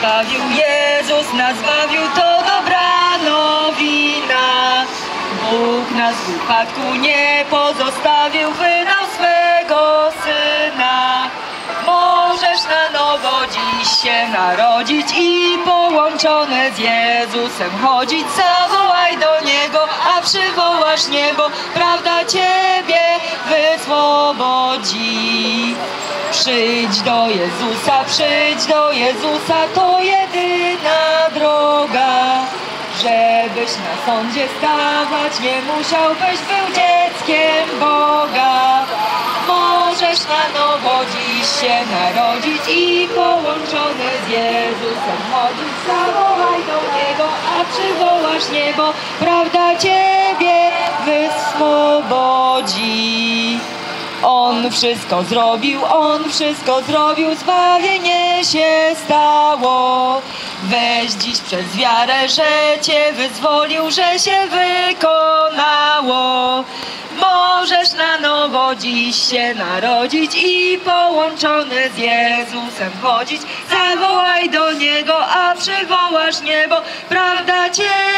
zbawił, Jezus nas zbawił, to dobra nowina. Bóg nas w upadku nie pozostawił, wydał swego Syna. Możesz na nowo dziś się narodzić i połączone z Jezusem chodzić. Zawołaj do Niego, a przywołasz niebo, prawda Ciebie wyswobodzi. Przyjdź do Jezusa, to jedyna droga. Żebyś na sądzie stawać nie musiałbyś, był dzieckiem Boga. Możesz na nowo dziś się narodzić i połączony z Jezusem chodzić. Zawołaj do Niego, a przywołasz niebo, prawda Ciebie wyswobodzi. On wszystko zrobił, zbawienie się stało. Weź dziś przez wiarę, że Cię wyzwolił, że się wykonało. Możesz na nowo dziś się narodzić i połączony z Jezusem chodzić. Zawołaj do Niego, a przywołasz niebo, prawda Cię